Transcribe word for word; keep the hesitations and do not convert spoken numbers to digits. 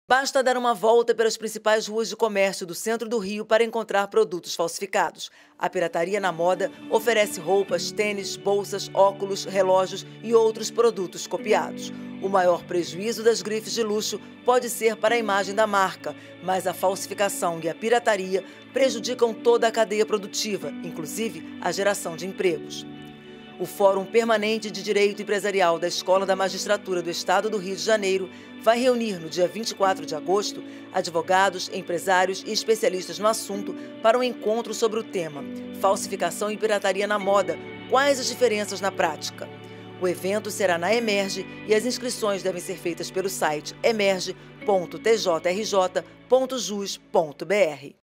Basta dar uma volta pelas principais ruas de comércio do centro do Rio para encontrar produtos falsificados. A pirataria na moda oferece roupas, tênis, bolsas, óculos, relógios e outros produtos copiados. O maior prejuízo das grifes de luxo pode ser para a imagem da marca, mas a falsificação e a pirataria prejudicam toda a cadeia produtiva, inclusive a geração de empregos. O Fórum Permanente de Direito Empresarial da Escola da Magistratura do Estado do Rio de Janeiro vai reunir no dia vinte e quatro de agosto advogados, empresários e especialistas no assunto para um encontro sobre o tema Falsificação e Pirataria na Moda, quais as diferenças na prática? O evento será na Emerge e as inscrições devem ser feitas pelo site emerge ponto t j r j ponto jus ponto b r.